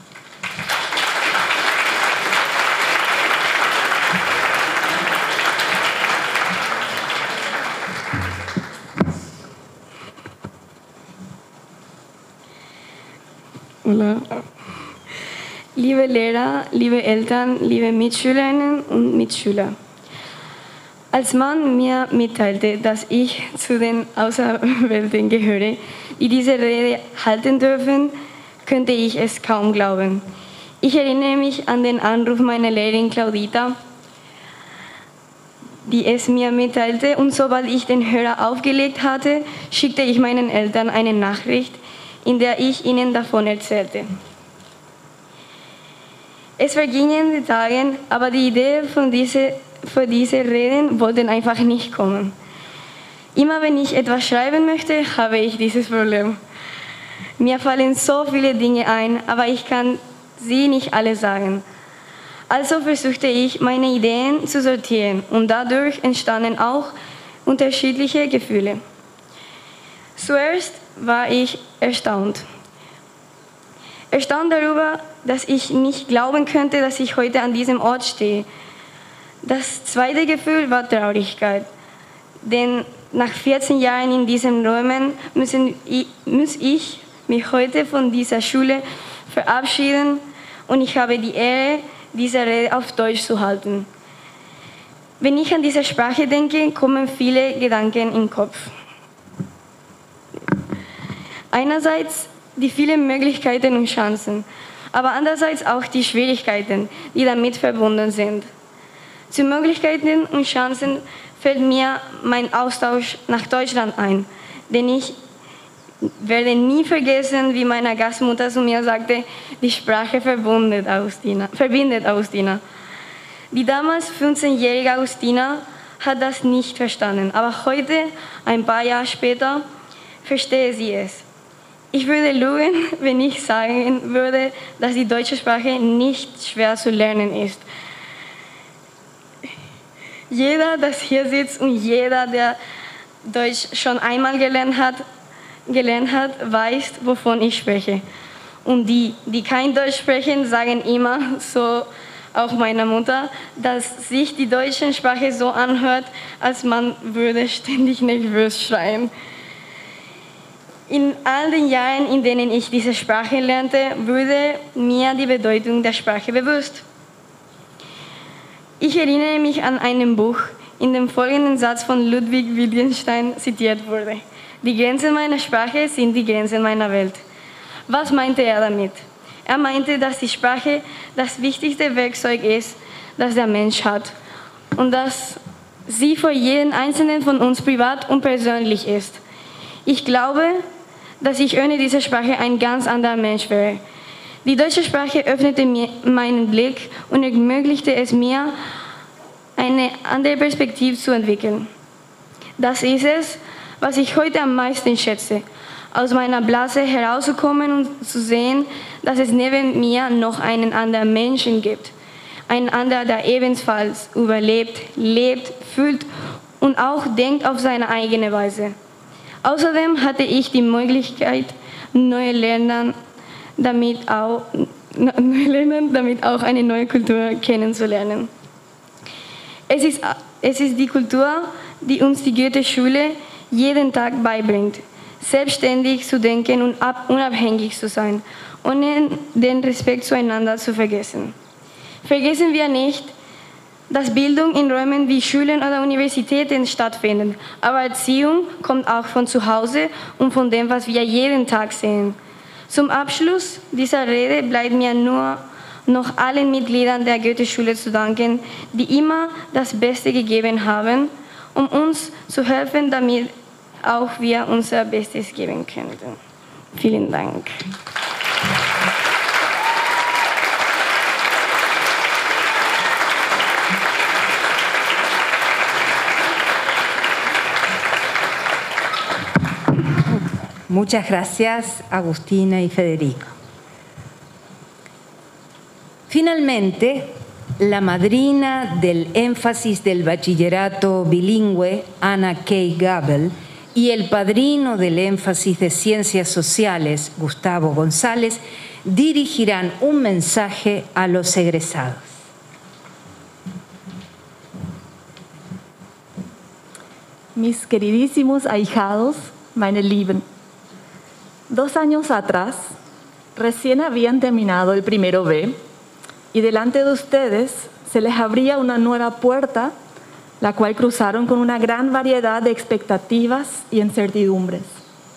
Hola. Liebe Lehrer, liebe Eltern, liebe Mitschülerinnen und Mitschüler. Als man mir mitteilte, dass ich zu den Auserwählten gehöre, die diese Rede halten dürfen, könnte ich es kaum glauben. Ich erinnere mich an den Anruf meiner Lehrerin Claudita, die es mir mitteilte, und sobald ich den Hörer aufgelegt hatte, schickte ich meinen Eltern eine Nachricht, in der ich ihnen davon erzählte. Es vergingen die Tage, aber die Idee von diese, für diese Reden wollten einfach nicht kommen. Immer wenn ich etwas schreiben möchte, habe ich dieses Problem. Mir fallen so viele Dinge ein, aber ich kann sie nicht alle sagen. Also versuchte ich, meine Ideen zu sortieren, und dadurch entstanden auch unterschiedliche Gefühle. Zuerst war ich erstaunt. Erstaunt darüber, dass ich nicht glauben könnte, dass ich heute an diesem Ort stehe. Das zweite Gefühl war Traurigkeit, denn nach vierzehn Jahren in diesen Räumen müssen, muss ich mich heute von dieser Schule verabschieden, und ich habe die Ehre, diese Rede auf Deutsch zu halten. Wenn ich an diese Sprache denke, kommen viele Gedanken in den Kopf. Einerseits die vielen Möglichkeiten und Chancen, aber andererseits auch die Schwierigkeiten, die damit verbunden sind. Zu Möglichkeiten und Chancen fällt mir mein Austausch nach Deutschland ein, denn ich werde nie vergessen, wie meine Gastmutter zu mir sagte, die Sprache verbindet Augustina. Verbindet Augustina. Die damals fünfzehnjährige Augustina hat das nicht verstanden, aber heute, ein paar Jahre später, verstehe sie es. Ich würde lügen, wenn ich sagen würde, dass die deutsche Sprache nicht schwer zu lernen ist. Jeder, der hier sitzt, und jeder, der Deutsch schon einmal gelernt hat, gelernt hat, weiß, wovon ich spreche. Und die, die kein Deutsch sprechen, sagen immer, so auch meine Mutter, dass sich die deutsche Sprache so anhört, als man würde ständig nervös schreien. In all den Jahren, in denen ich diese Sprache lernte, wurde mir die Bedeutung der Sprache bewusst. Ich erinnere mich an ein Buch, in dem folgenden Satz von Ludwig Wittgenstein zitiert wurde: Die Grenzen meiner Sprache sind die Grenzen meiner Welt. Was meinte er damit? Er meinte, dass die Sprache das wichtigste Werkzeug ist, das der Mensch hat, und dass sie für jeden Einzelnen von uns privat und persönlich ist. Ich glaube, dass ich ohne diese Sprache ein ganz anderer Mensch wäre. Die deutsche Sprache öffnete mir meinen Blick und ermöglichte es mir, eine andere Perspektive zu entwickeln. Das ist es, was ich heute am meisten schätze: aus meiner Blase herauszukommen und zu sehen, dass es neben mir noch einen anderen Menschen gibt. Ein anderer, der ebenfalls überlebt, lebt, fühlt und auch denkt auf seine eigene Weise. Außerdem hatte ich die Möglichkeit, neue Lernen, damit auch, neue Lernen, damit auch eine neue Kultur kennenzulernen. Es ist, es ist die Kultur, die uns die Goethe-Schule jeden Tag beibringt, selbstständig zu denken und unabhängig zu sein, ohne den Respekt zueinander zu vergessen. Vergessen wir nicht, dass Bildung in Räumen wie Schulen oder Universitäten stattfindet, aber Erziehung kommt auch von zu Hause und von dem, was wir jeden Tag sehen. Zum Abschluss dieser Rede bleibt mir nur noch allen Mitgliedern der Goethe-Schule zu danken, die immer das Beste gegeben haben, um uns zu helfen, damit auch wir unser Bestes geben könnten. Vielen Dank. Muchas gracias, Agustina y Federico. Finalmente, la madrina del énfasis del bachillerato bilingüe, Anna Kay Gabel, y el padrino del énfasis de ciencias sociales, Gustavo González, dirigirán un mensaje a los egresados. Mis queridísimos ahijados, meine Lieben, dos años atrás, recién habían terminado el primero B y delante de ustedes se les abría una nueva puerta, la cual cruzaron con una gran variedad de expectativas y incertidumbres.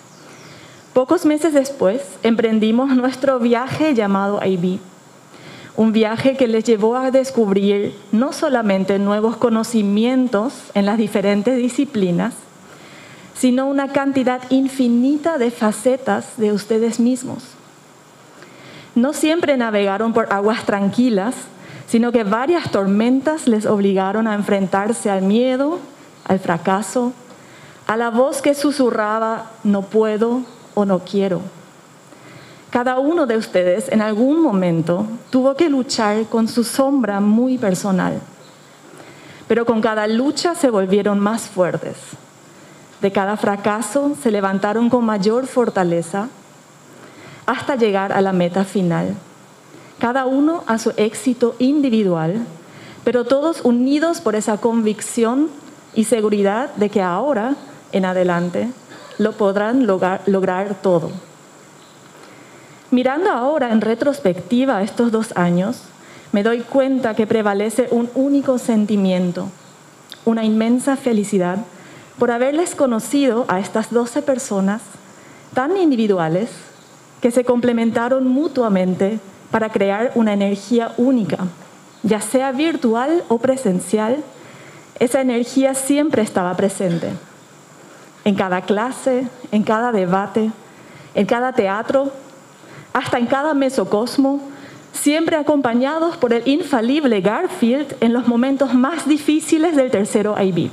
Pocos meses después, emprendimos nuestro viaje llamado I B, un viaje que les llevó a descubrir no solamente nuevos conocimientos en las diferentes disciplinas, sino una cantidad infinita de facetas de ustedes mismos. No siempre navegaron por aguas tranquilas, sino que varias tormentas les obligaron a enfrentarse al miedo, al fracaso, a la voz que susurraba no puedo o no quiero. Cada uno de ustedes en algún momento tuvo que luchar con su sombra muy personal, pero con cada lucha se volvieron más fuertes. De cada fracaso se levantaron con mayor fortaleza hasta llegar a la meta final. Cada uno a su éxito individual, pero todos unidos por esa convicción y seguridad de que ahora en adelante lo podrán lograr, lograr todo. Mirando ahora en retrospectiva estos dos años, me doy cuenta que prevalece un único sentimiento, una inmensa felicidad por haberles conocido a estas doce personas tan individuales que se complementaron mutuamente para crear una energía única, ya sea virtual o presencial. Esa energía siempre estaba presente. En cada clase, en cada debate, en cada teatro, hasta en cada mesocosmo, siempre acompañados por el infalible Garfield en los momentos más difíciles del tercero I B.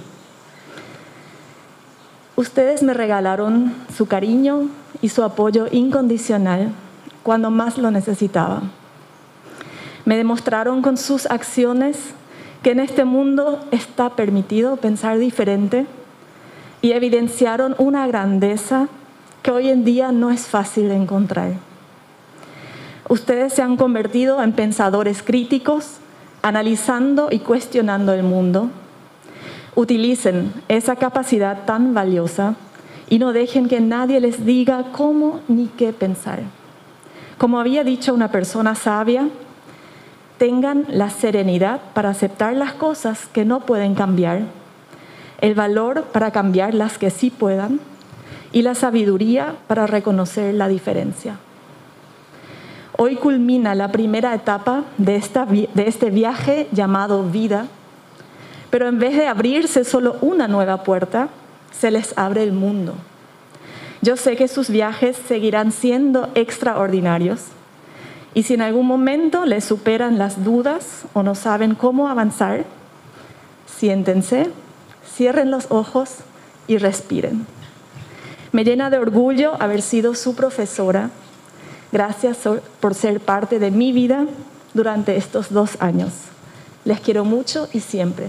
Ustedes me regalaron su cariño y su apoyo incondicional cuando más lo necesitaba. Me demostraron con sus acciones que en este mundo está permitido pensar diferente y evidenciaron una grandeza que hoy en día no es fácil de encontrar. Ustedes se han convertido en pensadores críticos, analizando y cuestionando el mundo. Utilicen esa capacidad tan valiosa y no dejen que nadie les diga cómo ni qué pensar. Como había dicho una persona sabia, tengan la serenidad para aceptar las cosas que no pueden cambiar, el valor para cambiar las que sí puedan y la sabiduría para reconocer la diferencia. Hoy culmina la primera etapa de, esta, de este viaje llamado vida, pero en vez de abrirse solo una nueva puerta, se les abre el mundo. Yo sé que sus viajes seguirán siendo extraordinarios y si en algún momento les superan las dudas o no saben cómo avanzar, siéntense, cierren los ojos y respiren. Me llena de orgullo haber sido su profesora. Gracias por ser parte de mi vida durante estos dos años. Les quiero mucho y siempre.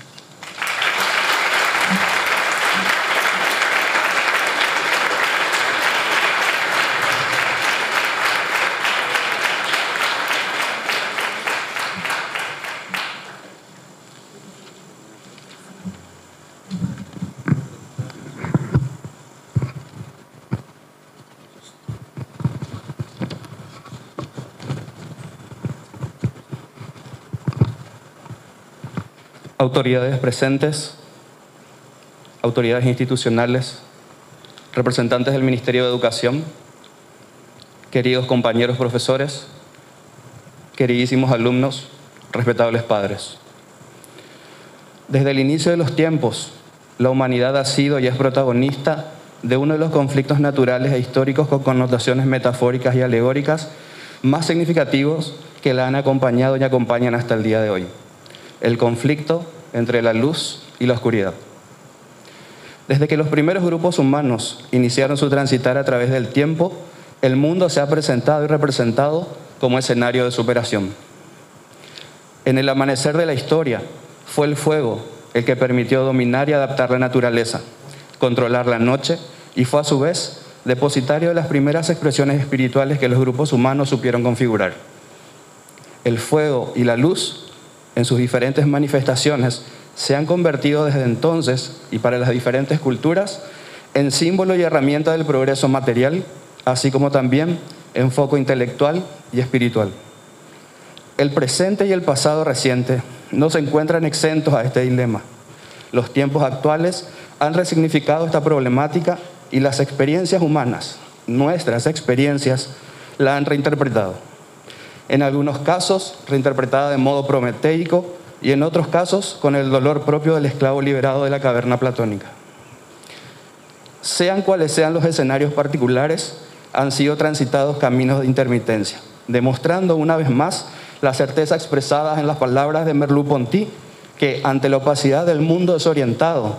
Autoridades presentes, autoridades institucionales, representantes del Ministerio de Educación, queridos compañeros profesores, queridísimos alumnos, respetables padres. Desde el inicio de los tiempos, la humanidad ha sido y es protagonista de uno de los conflictos naturales e históricos con connotaciones metafóricas y alegóricas más significativos que la han acompañado y acompañan hasta el día de hoy. El conflicto entre la luz y la oscuridad. Desde que los primeros grupos humanos iniciaron su transitar a través del tiempo, el mundo se ha presentado y representado como escenario de superación. En el amanecer de la historia, fue el fuego el que permitió dominar y adaptar la naturaleza, controlar la noche y fue a su vez depositario de las primeras expresiones espirituales que los grupos humanos supieron configurar. El fuego y la luz, en sus diferentes manifestaciones, se han convertido desde entonces, y para las diferentes culturas, en símbolo y herramienta del progreso material, así como también en foco intelectual y espiritual. El presente y el pasado reciente no se encuentran exentos a este dilema. Los tiempos actuales han resignificado esta problemática y las experiencias humanas, nuestras experiencias, la han reinterpretado. en algunos casos reinterpretada de modo prometeico y en otros casos con el dolor propio del esclavo liberado de la caverna platónica. Sean cuales sean los escenarios particulares, han sido transitados caminos de intermitencia, demostrando una vez más la certeza expresada en las palabras de Merleau-Ponty, que ante la opacidad del mundo desorientado,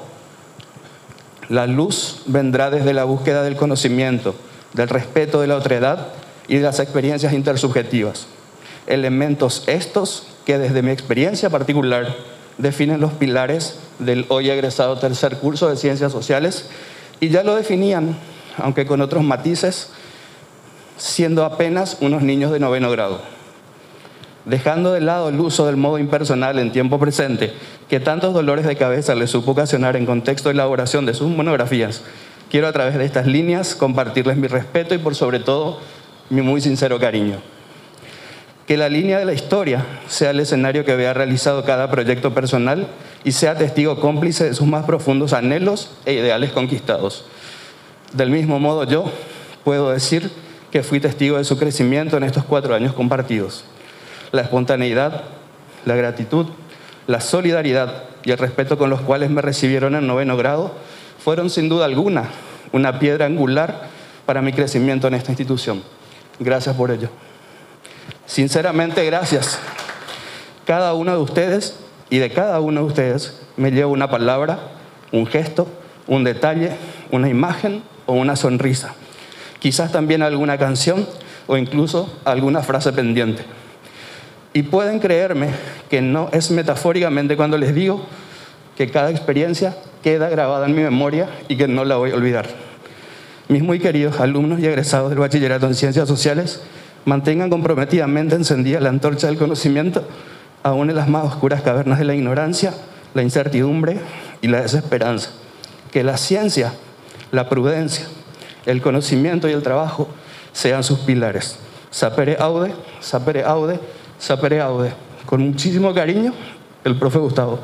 la luz vendrá desde la búsqueda del conocimiento, del respeto de la otredad y de las experiencias intersubjetivas. Elementos estos que desde mi experiencia particular definen los pilares del hoy egresado tercer curso de Ciencias Sociales y ya lo definían, aunque con otros matices, siendo apenas unos niños de noveno grado. Dejando de lado el uso del modo impersonal en tiempo presente, que tantos dolores de cabeza les supo ocasionar en contexto de elaboración de sus monografías, quiero a través de estas líneas compartirles mi respeto y por sobre todo mi muy sincero cariño. Que la línea de la historia sea el escenario que vea realizado cada proyecto personal y sea testigo cómplice de sus más profundos anhelos e ideales conquistados. Del mismo modo yo puedo decir que fui testigo de su crecimiento en estos cuatro años compartidos. La espontaneidad, la gratitud, la solidaridad y el respeto con los cuales me recibieron en noveno grado fueron sin duda alguna una piedra angular para mi crecimiento en esta institución. Gracias por ello. Sinceramente, gracias. Cada uno de ustedes y de cada uno de ustedes me llevo una palabra, un gesto, un detalle, una imagen o una sonrisa. Quizás también alguna canción o incluso alguna frase pendiente. Y pueden creerme que no es metafóricamente cuando les digo que cada experiencia queda grabada en mi memoria y que no la voy a olvidar. Mis muy queridos alumnos y egresados del Bachillerato en Ciencias Sociales, mantengan comprometidamente encendida la antorcha del conocimiento, aún en las más oscuras cavernas de la ignorancia, la incertidumbre y la desesperanza. Que la ciencia, la prudencia, el conocimiento y el trabajo sean sus pilares. Sapere aude, sapere aude, sapere aude. Con muchísimo cariño, el profe Gustavo.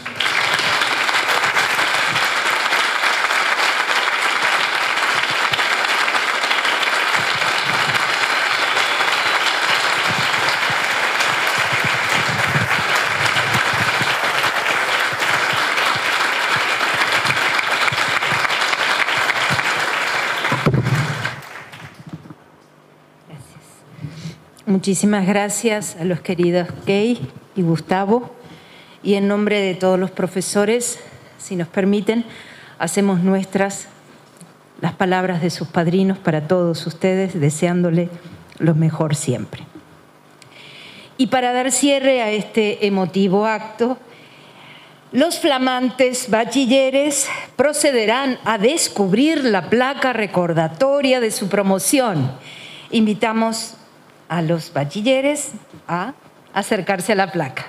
Muchísimas gracias a los queridos Kay y Gustavo. Y en nombre de todos los profesores, si nos permiten, hacemos nuestras las palabras de sus padrinos para todos ustedes, deseándole lo mejor siempre. Y para dar cierre a este emotivo acto, los flamantes bachilleres procederán a descubrir la placa recordatoria de su promoción. Invitamos a los bachilleres a acercarse a la placa.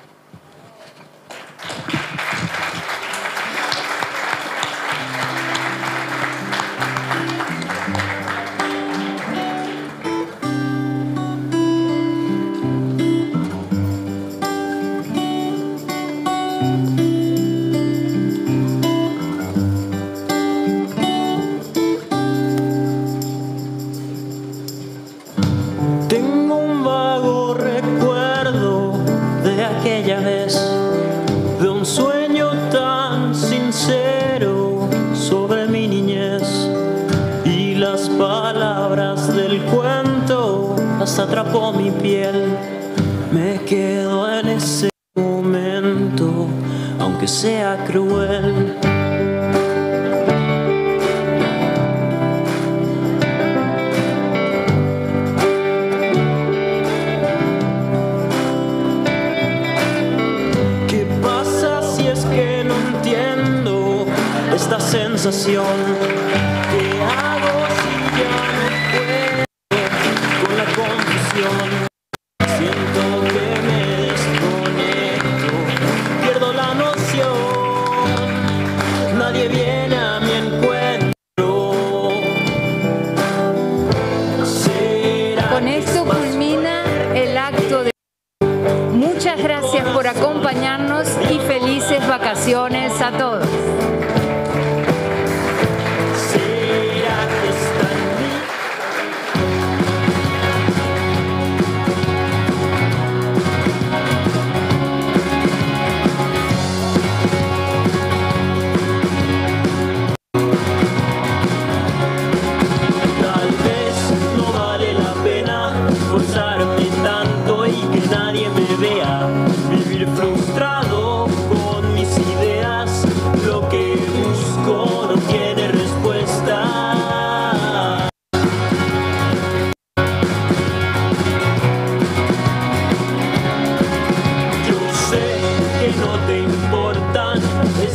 Atrapó mi piel, me quedo en ese momento, aunque sea cruel. ¿Qué pasa si es que no entiendo esta sensación? ¿Qué hago si ya no puedo? Siento que me desconecto, pierdo la noción, nadie viene a mi encuentro. Con esto culmina el acto de... Muchas gracias por acompañarnos y felices vacaciones a todos.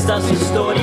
estas historias.